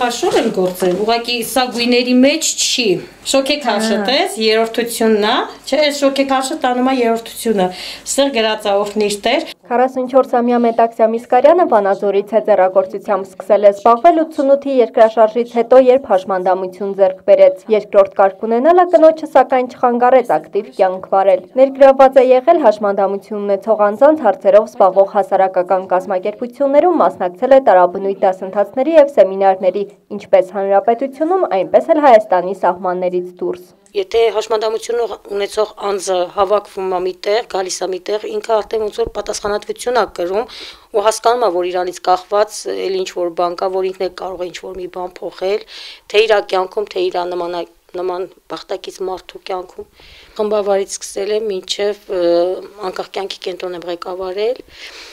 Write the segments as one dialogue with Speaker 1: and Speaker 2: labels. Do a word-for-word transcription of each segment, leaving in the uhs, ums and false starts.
Speaker 1: քաշով են գործել, ուղղակի սա գույների մեջ չի։ Շոքեքաշը տես, երրորդությունն է, չէ, շոքեքաշը տանում է երրորդությունը։ Ստեղ գրած է օրհնիր Տեր։
Speaker 2: քառասունչորսամյա Մետաքսյա Միսկարյանը Վանաձորից է ձեռագործությամբ սկսել է զբաղվել ութսունութի երկրաշարժից հետո, երբ հաշմանդամություն ձեռք բերեց։ Երկրորդ կարգ ունենալը կնոջը սակայն չխանգարեց ակտիվ կյանք վարել։ Ներգրավված է եղել հաշմանդամություն ունեցող անձանց հարցերով զբաղվող հասարակական կազմակերպություններում, մասնակցել է տարաբնույթ դասընթացների և սեմինարների, ինչպես հանրապետությունում, այնպես էլ Հայաստանի սահմաններից դուրս։
Speaker 1: Եթե հաշմանդամություն ունեցող անձը հավաքվում է միտեղ, գալիս է միտեղ, ինքը արդեն ոնց որ պատասխանատվություն է կրում ու հասկանում է, որ իրանից կախված էլ ինչ-որ բան կա, որ ինքն էլ կարող է ինչ-որ մի բան փոխել, թե իր կյանքում, թե իր նման նման բախտակից մարդու կյանքում։ Խմբավարից սկսել եմ մինչև անկախ կյանքի կենտրոն եմ ղեկավարել։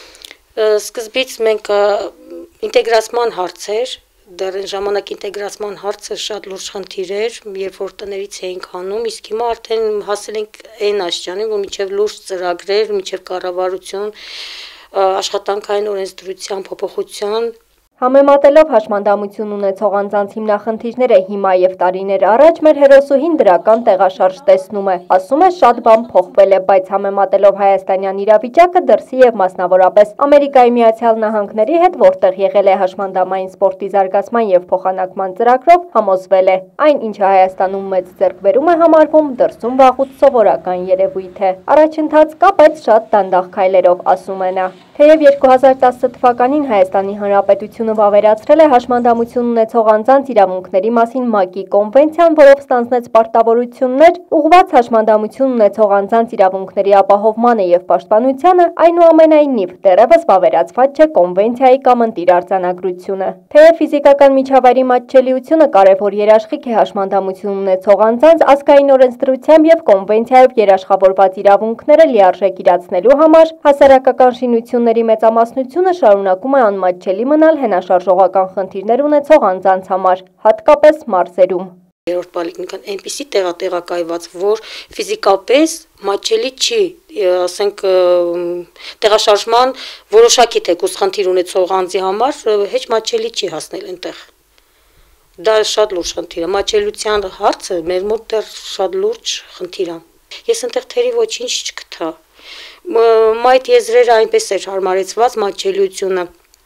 Speaker 1: Սկզբից մենք ինտեգրացման հարցեր, դեռ այն ժամանակ ինտեգրացման հարցը շատ լուրջ խնդիր էր, երբ որ տներից էինք հանում, իսկ հիմա արդեն հասել ենք այն աստիճանին, որ մինչև լուրջ ծրագրեր, մինչև կառավարություն, աշխատանքային օրենսդրության փոփոխության
Speaker 2: Համեմատելով հաշմանդամություն ունեցող անձանց հիմնախնդիրները հիմա և տարիներ առաջ, մեր հերոսուհին դրական տեղաշարժ տեսնում է, ասում է շատ բան փոխվել է, բայց համեմատելով հայաստանյան իրավիճակը դրսի և մասնավորապես Ամերիկայի Միացյալ Նահանգների հետ, որտեղ եղել է հաշմանդամային սպորտի զարգացման և փոխանակման ծրագրով, համոզվել է, այն ինչը Հայաստանում մեծ ձեռքբերում է համարվում, դրսում վաղուց սովորական երևույթ է։ Առաջընթաց կա, բայց շատ դանդաղ քայլերով, ասում է նա։ Թեև երկու հազար տասը թվականին Հայաստանի Հանրապետությունը վավերացրել է հաշմանդամություն ունեցող անձանց իրավունքների մասին ՄԱԿ-ի կոնվենցիան, որով ստանձնեց պարտավորություններ, ուղղված հաշմանդամություն ունեցող անձանց իրավունքների ապահովմանը և պաշտպանությանը, այնուամենայնիվ դեռևս վավերացված չէ կոնվենցիայի կամ ընտիր արձանագրությունը։ Թեև ֆիզիկական միջավայրի մատչելիությունը կարևոր երաշխիք է հաշմանդամություն ունեցող անձանց ազգային օրենսդրությամբ և կոնվենցիայով երաշխավորված իրավունքները լիարժեք իրացնելու համար, հասարակական շինությունների մեծամասնությունը շարունակում է անմատչելի մնալ հենաշարժողական խնդիրներ ունեցող անձանց համար, հատկապես մարզերում։
Speaker 1: Երրորդ պոլիկլինիկան այնպիսի տեղատեղակայված, որ ֆիզիկապես մատչելի չի, ասենք տեղաշարժման որոշակի թեկուզ խնդիր ունեցող անձի համար հեչ մատչելի չի հասնել այնտեղ։ Դա շատ լուրջ խնդիր է, մատչելիության հարցը մեր մոտ դեռ շատ լուրջ խնդիր է։ Ես այնտեղ թերի ոչինչ չգտա։ Մայթ եզրերը այնպես էր հարմարեցված մատչելիությունը,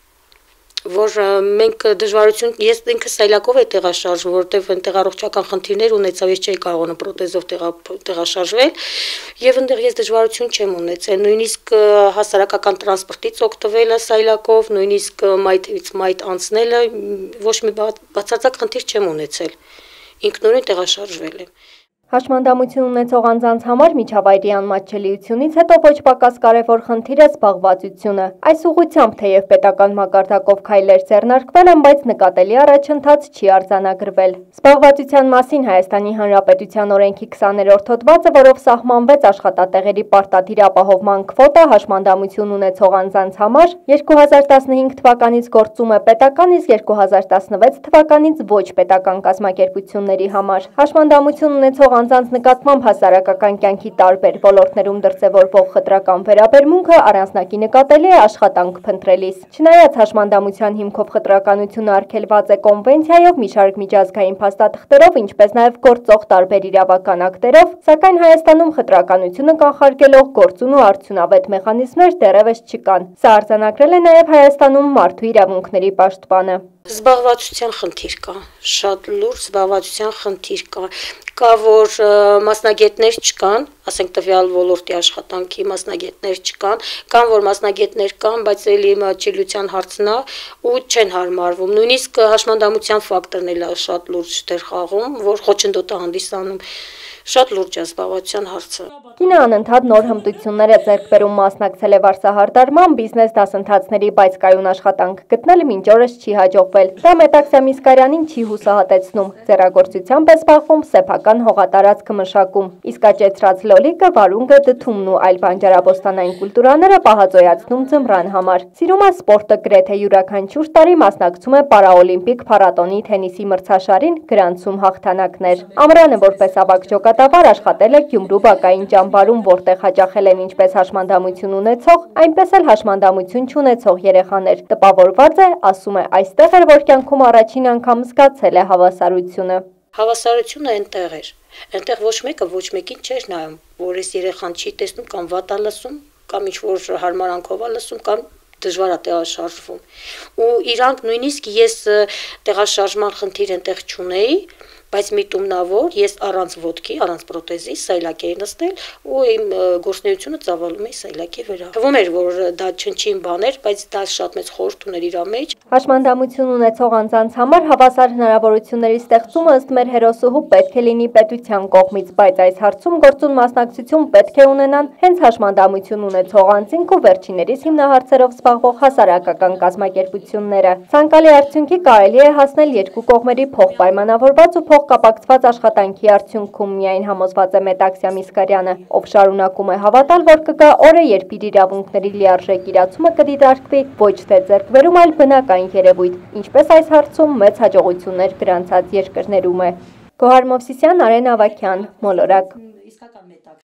Speaker 1: որ մենք դժվարություն, ես ինքս սայլակով էի տեղաշարժվում, որովհետև այնտեղ առողջական խնդիրներ ունեցավ, ես չէի կարողանում պրոթեզով տեղաշարժվել, եւ այնտեղ ես դժվարություն չեմ ունեցել, նույնիսկ հասարակական տրանսպորտից օգտվելը սայլակով, նույնիսկ մայթից մայթ անցնելը, ոչ մի բացարձակ խնդիր չեմ ունեցել, ինքնուրույն տեղաշարժվել եմ։
Speaker 2: Հաշմանդամություն ունեցող անձանց համար միջավայրի անմատչելիությունից հետո ոչ պակաս կարևոր խնդիր է զբաղվածությունը։ Այս ուղղությամբ թեև պետական մակարդակով քայլեր ձեռնարկվել են, բայց նկատելի առաջընթաց չի արձանագրվել։ Զբաղվածության մասին Հայաստանի Հանրապետության օրենքի քսաներորդ հոդվածը, որով սահմանվեց աշխատատեղերի պարտադիր ապահովման քվոտա հաշմանդամություն ունեցող անձանց համար, երկու հազար տասնհինգ թվականից գործում է պետական, իսկ երկու հազար տասնվեց թվականից ոչ պետական կազմակերպությունների համար։ Հաշմանդամություն ունեցող անձանց նկատմամբ հասարակական կյանքի տարբեր ոլորտներում դրսևորվող խտրական վերաբերմունքը առանձնակի նկատելի է աշխատանք փնտրելիս։ Չնայած հաշմանդամության հիմքով խտրականությունը արգելված է կոնվենցիայով, մի շարք միջազգային փաստաթղթերով, ինչպես նաև գործող տարբեր իրավական ակտերով, սակայն Հայաստանում խտրականությունը կանխարգելող գործուն ու արդյունավետ մեխանիզմներ դեռևս չկան։ Սա արձանագրել է նաև Հայաստանում մարդու իրավունքների պաշտպանը։
Speaker 1: Զբաղվածության խնդիր կա, շատ լուրջ զբաղվածության խնդիր կա, կա որ մասնագետներ չկան, ասենք տվյալ ոլորտի աշխատանքի մասնագետներ չկան, կան որ մասնագետներ կան, բայց էլի մատչելիության հարցն է ու չեն հարմարվում, նույնիսկ հաշմանդամության ֆակտորն էլ շատ լուրջ դեր խաղում, որ խոչընդոտ է հանդիսանում, շատ լուրջ է զբաղվածության հարցը։
Speaker 2: Կինը անընդհատ նոր հմտություններ է ձեռք բերում, մասնակցել է վարսահարդարման, բիզնես դասընթացների, բայց կայուն աշխատանք գտնելը մինչ օրս չի հաջողվել։ Դա Մետաքսյա Միսկարյանին չի հուսահատեցնում։ Ձեռագործությամբ է զբաղվում սեփական հողատարածքը մշակում, իսկ աճեցրած լոլիկը, վարունգը, դդումն ու այլ բանջարաբոստանային կուլտուրաները պահածոյացնում ձմռան համար։ Սիրում է սպորտը, գրեթե յուրաքանչյուր տարի մասնակցում է պարաօլիմպիկ փառատոնի թենիսի մրցաշարին, գրանցում հաղթանակներ։ Ամռանը որպես ավագ ջոկատար ճակատավար աշխատել է Գյումրու բակային ճամբարում, որտեղ հաճախել են ինչպես հաշմանդամություն ունեցող, այնպես էլ հաշմանդամություն չունեցող երեխաներ։ Տպավորված է, ասում է, այստեղ էր, որ կյանքում առաջին անգամ զգացել է հավասարությունը։
Speaker 1: Հավասարությունը այնտեղ էր։ Այնտեղ ոչ մեկը ոչ մեկին չէր նայում, որ այս երեխան չի տեսնում կամ վատ է լսում, կամ ինչ-որ հարմարանքով է լսում, կամ դժվար է տեղաշարժվում։ Ու իրանք նույնիսկ ես տեղաշարժման խնդիր այնտեղ չունեի, բայց միտումնավոր ես առանց ոտքի, առանց պրոթեզի սայլակ էի նստել ու իմ գործունեությունը ծավալում էի սայլակի վրա։ Թվում էր, որ դա չնչին բան էր, բայց դա շատ մեծ խորհուրդ ուներ իր մեջ։
Speaker 2: Հաշմանդամություն ունեցող անձանց համար հավասար հնարավորությունների ստեղծումը ըստ մեր հերոսուհու պետք է լինի պետության կողմից, բայց այս հարցում գործուն մասնակցություն պետք է ունենան հենց հաշմանդամություն ունեցող անձինք ու վերջիներիս հիմնահարցերով զբաղվող հասարակական կազմակերպությունները։ Ցանկալի արդյունքի կարելի է հասնել երկու կողմերի փոխպայմանավորված ու կապակցված աշխատանքի արդյունքում, միայն համոզված է Մետաքսյա Միսկարյանը, ով շարունակում է հավատալ, որ կգա օրը, երբ իր իրավունքների լիարժեք իրացումը կդիտարկվի ոչ թե ձեռքբերում, այլ բնական երևույթ, ինչպես այս հարցում մեծ հաջողություններ գրանցած երկրներում է։ Գոհար Մովսիսյան, Արեն Ավագյան, Մոլորակ։